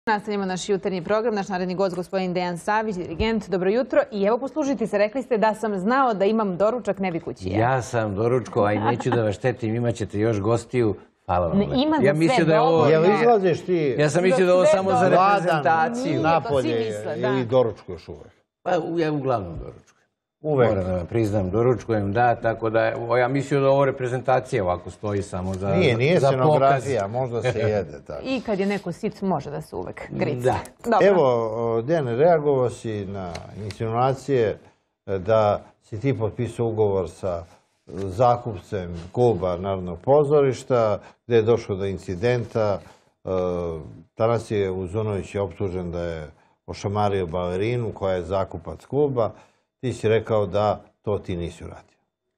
Nastavljamo naš jutarnji program, naš naredni gost, gospodin Dejan Savić, dirigent. Dobro jutro. I evo, poslušajte se, rekli ste da sam znao da imam doručak, ne bi kući. Ja sam doručko, a i neću da vas štetim, imat ćete još gostiju. Hvala vam. Ima za sve dobro. Jel izlaziš ti? Ja sam mislio da ovo samo za reprezentaciju. Napolje ili doručkuješ uvek? Pa ja uglavnom doručkujem. Uvek. Moram da vam priznam, doručkujem, da, tako da ja mislio da ovo reprezentacija ovako stoji samo za pokaz. Nije scenografija, možda se jede. I kad je neko sit, može da se uvek grica. Da. Evo, Dejan, reagovao si na insinuacije da si ti potpisao ugovor sa zakupcem kluba Narodnog pozorišta, gde je došlo do incidenta. Tanasije Uzunović je optužen da je ošamario balerinu koja je zakupac kluba. Ti si rekao da to ti nisi uradio.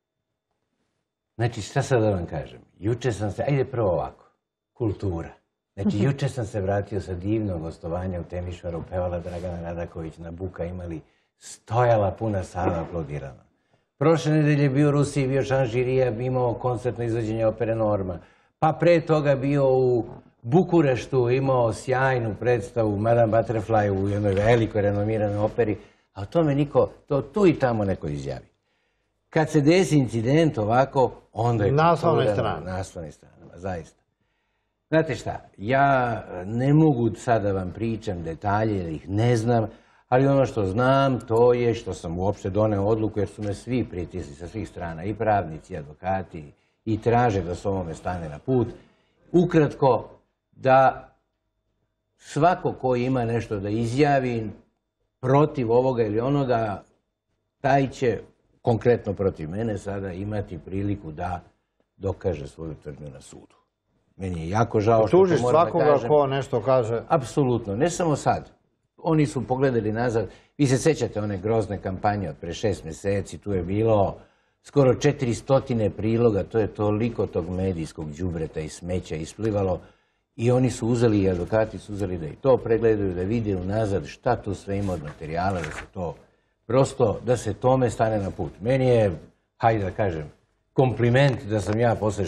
Znači, šta sad da vam kažem? Juče sam se, ajde prvo ovako, kultura. Znači, juče sam se vratio sa divnog gostovanja u Temišvaru, pevala Dragana Radaković, na Buka imali, stojala puna sala, aplodirana. Prošle nedelje bio u Rusiji, bio Šanžirija, imao koncertno izvođenje opere Norma. Pa pre toga bio u Bukureštu, imao sjajnu predstavu Madame Butterfly u jednoj velikoj renomiranoj operi. A o tome niko, to tu i tamo neko izjavi. Kad se desi incident ovako, onda je... Naslovne strane. Naslovne stranama, zaista. Znate šta, ja ne mogu sada vam pričam detalje jer ih ne znam, ali ono što znam to je što sam uopšte doneo odluku jer su me svi pritisli sa svih strana, i pravnici, i advokati, i traže da se ovome stane na put. Ukratko, da svako ko ima nešto da izjavi protiv ovoga ili onoga, taj će, konkretno protiv mene sada, imati priliku da dokaže svoju tvrdnju na sudu. Meni je jako žao što to moram da kažem. Tužiš svakoga ko nešto kaže? Apsolutno, ne samo sad. Oni su pogledali nazad. Vi se sećate one grozne kampanje od pre 6 mjeseci, tu je bilo skoro 400 priloga, to je toliko tog medijskog đubreta i smeća isplivalo. I oni su uzeli, i advokati su uzeli da i to pregledaju, da vide unazad šta tu sve ima od materijala, da se to prosto, da se tome stane na put. Meni je, hajde da kažem, kompliment da sam ja posle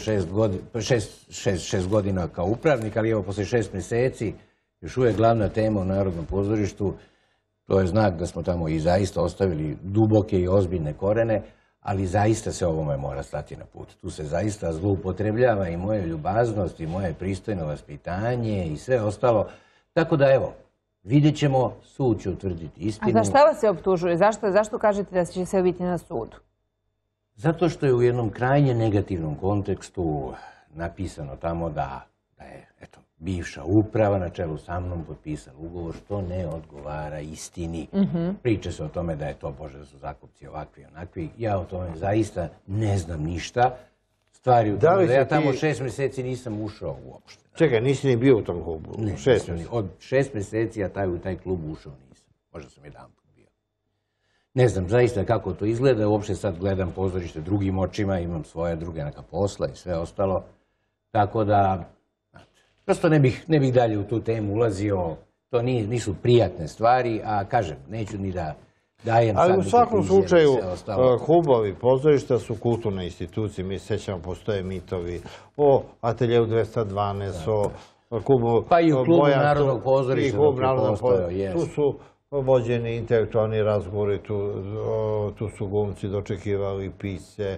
6 godina kao upravnik, ali evo posle 6 mjeseci, još uvijek glavna tema u Narodnom pozorištu, to je znak da smo tamo i zaista ostavili duboke i ozbiljne korene, ali zaista se ovome mora stati na put. Tu se zaista zloupotrebljava i moja ljubaznost i moje pristojno vaspitanje i sve ostalo. Tako da evo, vidjet ćemo, sud će utvrditi istinu. A za šta vas se optužuje? Zašto kažete da će se biti na sudu? Zato što je u jednom krajnje negativnom kontekstu napisano tamo da je bivša uprava na čelu sa mnom potpisala ugovor što ne odgovara istini. Priča se o tome da je to, Bože, da su zakupci ovakvi i onakvi. Ja o tome zaista ne znam ništa. Stvari u tome da ja tamo 6 mjeseci nisam ušao uopšte. Čekaj, nisi ni bio u tom klubu? Od 6 mjeseci ja u taj klub ušao nisam. Možda sam jedan put bio. Ne znam zaista kako to izgleda. Uopšte sad gledam pozorište drugim očima, imam svoje druge neka posla i sve ostalo. Tako da... Prosto ne bih dalje u tu temu ulazio, to nisu prijatne stvari, a kažem, neću ni da dajem sad... Ali u svakom slučaju, klubovi pozorišta su kulturne institucije, mi se sećamo, postoje mitovi o Ateljevu 212, o klubu... Pa i u klubu Narodnog pozorišta dok je postojao, tu su vođeni intelektualni razgovori, tu su glumci dočekivali pisce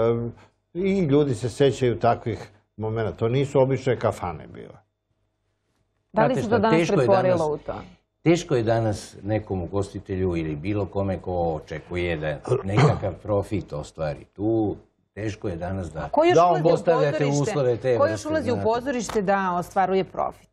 i ljudi se sećaju takvih momenta. To nisu obične kafane bile. Da li se to danas pretvorilo u to? Teško je danas nekom ugostitelju ili bilo kome ko očekuje da nekakav profit ostvari tu. Teško je danas da postavljate uslove te vrste. Ko još ulazi u pozorište da ostvaruje profit?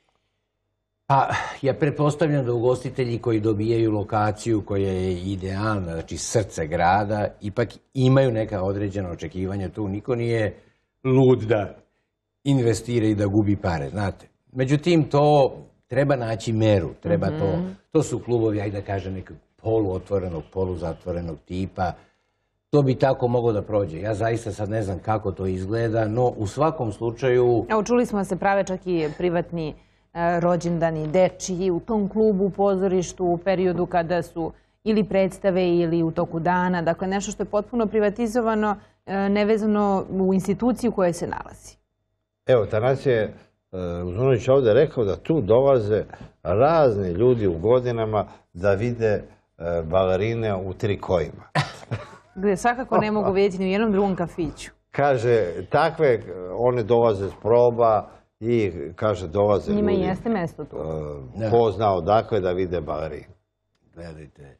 Pa, ja pretpostavljam da ugostitelji koji dobijaju lokaciju koja je idealna, znači srce grada, ipak imaju neka određena očekivanja tu. Niko nije lud da investira i da gubi pare, znate. Međutim, to treba naći meru, treba to. To su klubovi, ajde da kažem, nekog poluotvorenog, poluzatvorenog tipa. To bi tako moglo da prođe. Ja zaista sad ne znam kako to izgleda, no u svakom slučaju... Evo, čuli smo da se prave čak i privatni rođendani, dečiji u tom klubu, u pozorištu, u periodu kada su ili predstave ili u toku dana. Dakle, nešto što je potpuno privatizovano, nevezano u instituciji u kojoj se nalazi. Evo, Tanasije Uzunović ovdje rekao da tu dolaze razni ljudi u godinama da vide balerine u trikojima. Gde svakako ne mogu vidjeti ni u jednom drugom kafiću. Kaže, takve, one dolaze s proba i kaže, dolaze Njima ljudi. jeste mesto tu. Ko zna odakle da vide balerine. Gledajte,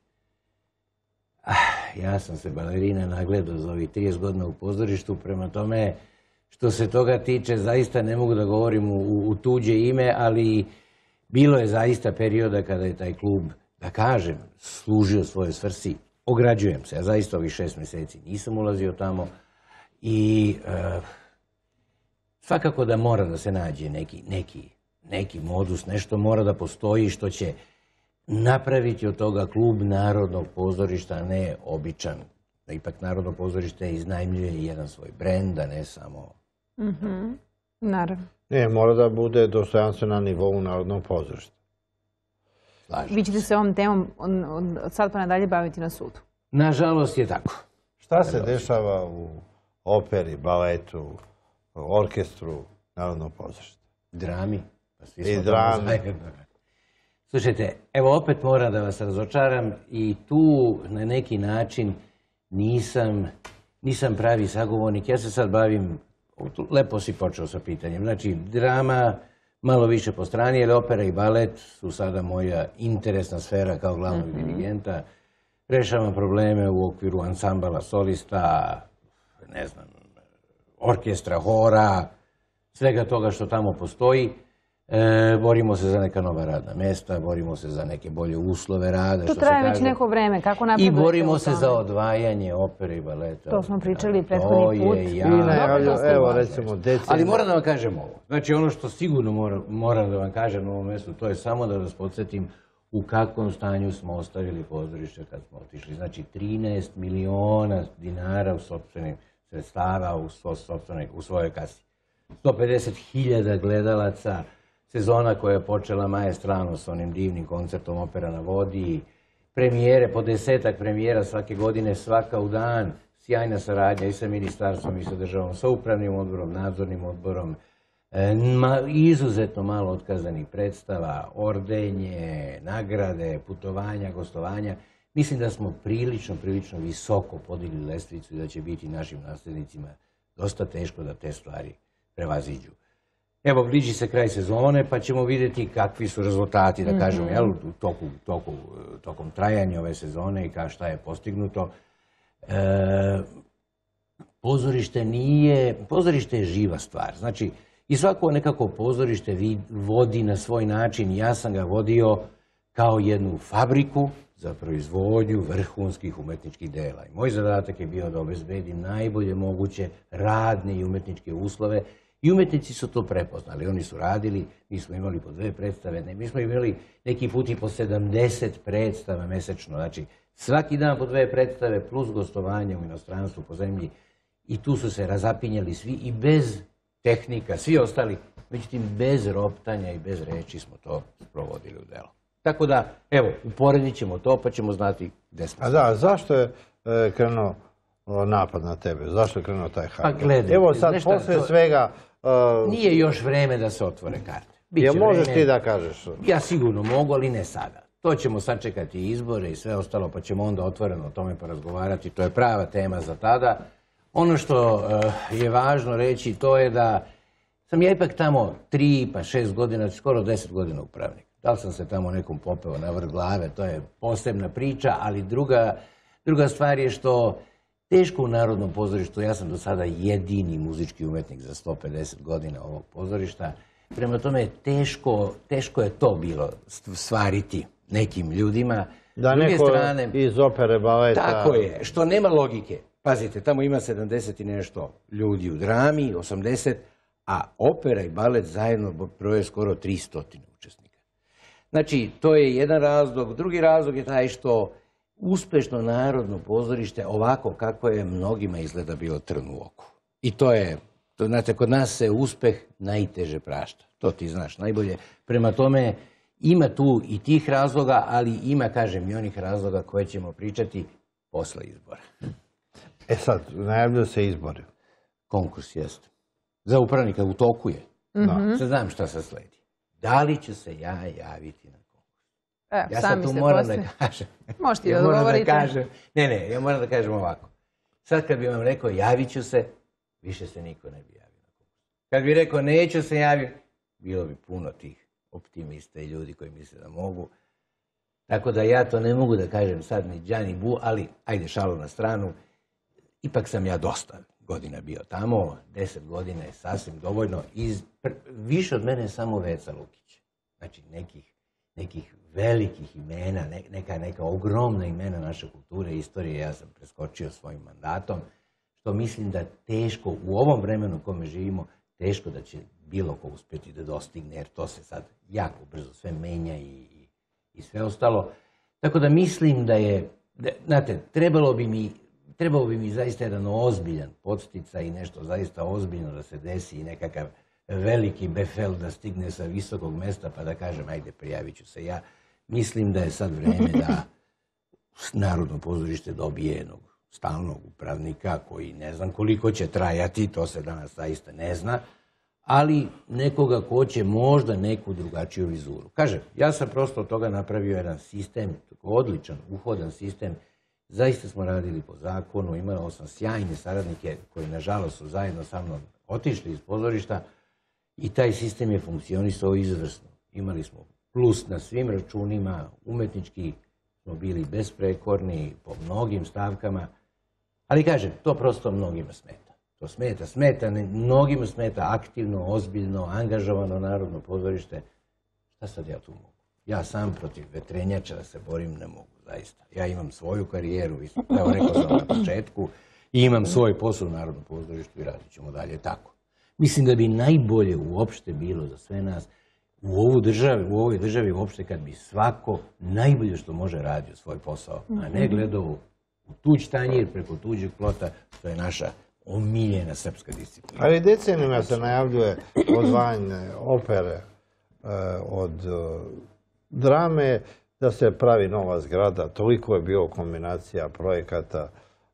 ja sam se balerina nagledao za ovih 30 godina u pozorištu, prema tome što se toga tiče zaista ne mogu da govorim u tuđe ime, ali bilo je zaista perioda kada je taj klub, da kažem, služio svojoj svrsi. Ograđujem se, ja zaista ovih 6 mjeseci nisam ulazio tamo i svakako da mora da se nađe neki modus, nešto mora da postoji što će napraviti od toga klub Narodnog pozorišta, a ne običan. Ipak Narodno pozorište iznajmljuje jedan svoj brend, a ne samo... Naravno. Ne, mora da bude dostojanstvo na nivou Narodnog pozorišta. Vi ćete se ovom temom od sad pa nadalje baviti na sudu. Nažalost je tako. Šta se dešava u operi, baletu, orkestru Narodnog pozorišta? Drami. I drami. Slušajte, evo opet moram da vas razočaram i tu na neki način nisam pravi sagovornik. Ja se sad bavim, lepo si počeo sa pitanjem, znači drama malo više po strani, jer opera i balet su sada moja interesna sfera kao glavnog dirigenta. Rešavam probleme u okviru ansambala solista, ne znam, orkestra, hora, svega toga što tamo postoji. Borimo se za neka nova radna mjesta, borimo se za neke bolje uslove rada. To traje već neko vreme. Kako napredujete? I borimo se za odvajanje opere i baleta. To smo pričali prethodni put. Evo recimo decenije. Ali moram da vam kažem ovo. Znači ono što sigurno moram da vam kažem na ovom mjestu, to je samo da vas podsjetim u kakvom stanju smo ostavili pozorište kad smo otišli. Znači 13 miliona dinara u sopstvenim sredstava u svojoj kasi. 150.000 gledalaca, sezona koja je počela maestralno s onim divnim koncertom Opera na vodi, premijere, po 10-ak premijera svake godine, svaka u dan, sjajna saradnja i sa ministarstvom i sa državom, sa upravnim odborom, nadzornim odborom, izuzetno malo otkazanih predstava, ordenje, nagrade, putovanja, gostovanja. Mislim da smo prilično visoko podigli lestvicu i da će biti našim nasljednicima dosta teško da te stvari prevaziđu. Evo, bliži se kraj sezone, pa ćemo vidjeti kakvi su rezultati, da kažem, tokom trajanja ove sezone i šta je postignuto. Pozorište je živa stvar. Znači, i svako nekako pozorište vodi na svoj način. Ja sam ga vodio kao jednu fabriku za proizvodnju vrhunskih umetničkih dela. I moj zadatak je bio da obezbedim najbolje moguće radne i umetničke uslove. I umetnici su to prepoznali. Oni su radili, mi smo imali po 2 predstave, mi smo imali neki put i po 70 predstava mesečno. Znači, svaki dan po 2 predstave plus gostovanje u inostranstvu po zemlji. I tu su se razapinjali svi i bez tehnika, svi ostali. Međutim, bez roptanja i bez reči smo to provodili u delo. Tako da, evo, uporedit ćemo to pa ćemo znati gde smo. A da, zašto je krenuo napad na tebe? Zašto je krenuo taj hajde? Pa gledaj. Evo sad, posle svega... Nije još vreme da se otvore karte. Možeš ti da kažeš? Ja sigurno mogu, ali ne sada. To ćemo sačekati izbore i sve ostalo, pa ćemo onda otvoreno o tome porazgovarati. To je prava tema za tada. Ono što je važno reći, to je da sam ja ipak tamo 3 pa 6 godina, skoro 10 godina upravnik. Da li sam se tamo nekom popeo na vrh glave, to je posebna priča, ali druga stvar je što teško u Narodnom pozorištu, ja sam do sada jedini muzički umetnik za 150 godina ovog pozorišta, prema tome teško je to bilo stvariti nekim ljudima. Da neko iz opere, baleta... Tako je, što nema logike. Pazite, tamo ima 70 i nešto ljudi u drami, 80, a opera i balet zajedno broje skoro 300 učesnika. Znači, to je jedan razlog. Drugi razlog je taj što uspešno Narodno pozorište, ovako kako je mnogima izgleda bilo trn u oku. I to je, znate, kod nas se uspeh najteže prašta. To ti znaš najbolje. Prema tome, ima tu i tih razloga, ali ima, kažem, i onih razloga koje ćemo pričati posle izbora. Sad, najavljaju se izbori. Konkurs jeste. Za upravnika u toku je. Sad znam šta se sledi. Da li ću se ja javiti na konkurs? Ja sad tu moram da kažem. Možete da odgovorite. Ja moram da kažem ovako. Sad kad bi vam rekao javit ću se, više se niko ne bi javio na konkurs. Kad bi rekao neću se javiti, bilo bi puno tih optimista i ljudi koji misle da mogu. Tako da ja to ne mogu da kažem sad ni đa ni bu, ali ajde šalu na stranu. Ipak sam ja dosta godina bio tamo, 10 godina je sasvim dovoljno. Više od mene je samo Veca Lukić. Znači nekih velikih imena, neka ogromna imena naše kulture i istorije ja sam preskočio svojim mandatom, što mislim da teško u ovom vremenu u kome živimo, teško da će bilo ko uspjeti da dostigne, jer to se sad jako brzo sve menja i sve ostalo. Tako da mislim da je, znate, trebalo bi mi zaista jedan ozbiljan podsticaj i nešto zaista ozbiljno da se desi i nekakav veliki befel da stigne sa visokog mesta pa da kažem ajde prijavit ću se ja. Mislim da je sad vreme da Narodno pozorište dobije jednog stalnog upravnika koji ne znam koliko će trajati, to se danas zaista ne zna, ali nekoga ko će možda neku drugačiju vizuru. Kažem, ja sam prosto od toga napravio jedan sistem, odličan, uhodan sistem. Zaista smo radili po zakonu, imao sam sjajne saradnike koji nažalost su zajedno sa mnom otišli iz pozorišta i taj sistem je funkcionisao izvrsno. Imali smo plus na svim računima, umetnički smo bili besprekorni po mnogim stavkama, ali kažem, to prosto mnogima smeta. To smeta, mnogima smeta aktivno, ozbiljno, angažovano Narodno pozorište. Šta sad ja tu mogu? Ja sam protiv vetrenjača da se borim ne mogu, zaista. Ja imam svoju karijeru, evo rekao sam na početku, i imam svoj posao u Narodnom pozorištu i radit ćemo dalje tako. Mislim da bi najbolje uopšte bilo za sve nas u ovoj državi uopšte kad bi svako najbolje što može radio svoj posao, a ne gledao u tuđ tanjir preko tuđeg plota, to je naša omiljena srpska disciplina. Ali decenijima se najavljuje odvajanje opere od drame, da se pravi nova zgrada, toliko je bilo kombinacija projekata.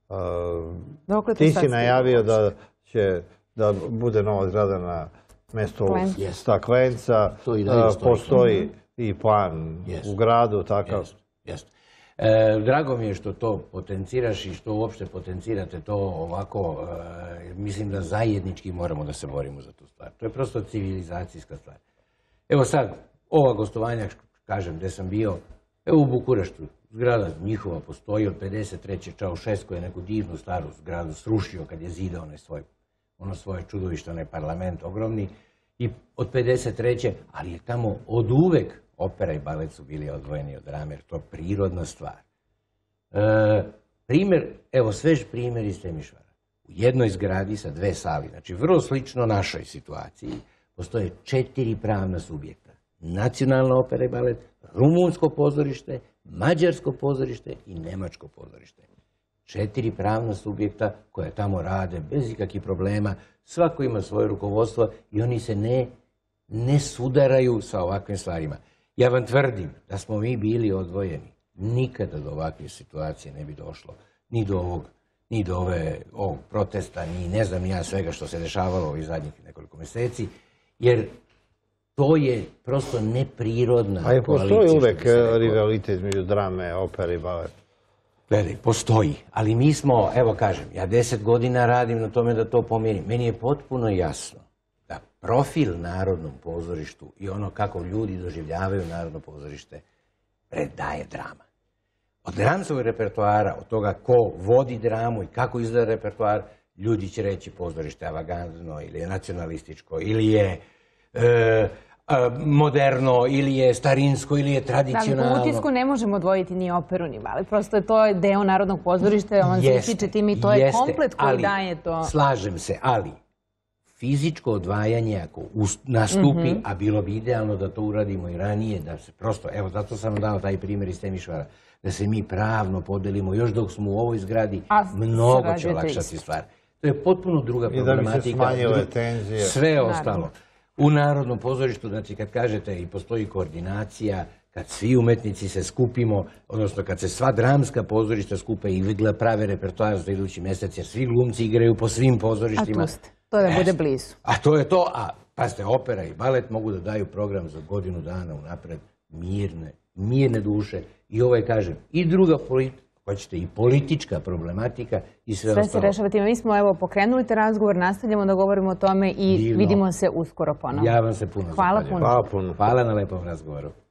Ti si najavio da će da bude nova zgrada na mjestu Staklenca, postoji i plan u gradu takav. Jeste. Drago mi je što to potenciraš i što uopšte potencirate to ovako. Mislim da zajednički moramo da se borimo za tu stvar. To je prosto civilizacijska stvar. Evo sad, ova gostovanja, kažem, gdje sam bio, evo u Bukureštu, zgrada njihova postoji od 53. Čaušesku je neku divnu staru zgradu srušio kad je zidao ono svoje čudovište, onaj parlament ogromni, i od 53. ali je tamo od uvek opera i balet su bili odvojeni od drame, jer to je prirodna stvar. Primjer, evo svež primjer iz Temišvara. U jednoj zgradi sa 2 sali, znači vrlo slično našoj situaciji, postoje 4 pravna subjekta. Nacionalna opera i balet, rumunsko pozorište, mađarsko pozorište i nemačko pozorište. 4 pravna subjekta koja tamo rade bez ikakvih problema, svako ima svoje rukovodstvo i oni se ne sudaraju sa ovakvim stvarima. Ja vam tvrdim da smo mi bili odvojeni. Nikada do ovakve situacije ne bi došlo. Ni do ovog protesta, ni ne znam ja svega što se dešavalo ovih zadnjih nekoliko mjeseci, jer to je prosto neprirodna koalicija. A je postoji uvek rivalitet između drame, opere i baleta? Gledaj, postoji, ali mi smo, evo kažem, ja 10 godina radim na tome da to pomirim. Meni je potpuno jasno da profil Narodnom pozorištu i ono kako ljudi doživljavaju Narodno pozorište predaje drama. Od dramskog repertoara, od toga ko vodi dramu i kako izgleda repertoar, ljudi će reći pozorište avangardno ili je nacionalističko ili je moderno ili je starinsko ili je tradicionalno. Da, u utisku ne možemo odvojiti ni operu ni balet. Prosto je to deo Narodnog pozorišta, on se ističe tim i to je komplet koji daje to. Slažem se, ali fizičko odvajanje ako nastupi, a bilo bi idealno da to uradimo i ranije, da se prosto, evo zato sam dao taj primjer iz Temišvara, da se mi pravno podelimo još dok smo u ovoj zgradi, mnogo će olakšati stvar. To je potpuno druga problematika. I da bi se smanjile tenzije. Sve ostalo. U Narodnom pozorištu, znači kad kažete i postoji koordinacija, kad svi umetnici se skupimo, odnosno kad se sva dramska pozorišta skupe i prave repertoar za idući mjesec, jer svi glumci igraju po svim pozorištima. A tu ste, to da bude blizu. A to je to, a Pazite, opera i balet mogu da daju program za godinu dana unapred, mirne duše. I ovo je, kažem, i druga hoćete i politička problematika i sve ostalo. Sve se rešava time. Mi smo evo pokrenuli te razgovor, nastavljamo da govorimo o tome i vidimo se uskoro ponovno. Ja vam se puno zahvaljujem. Hvala puno. Hvala na lepom razgovoru.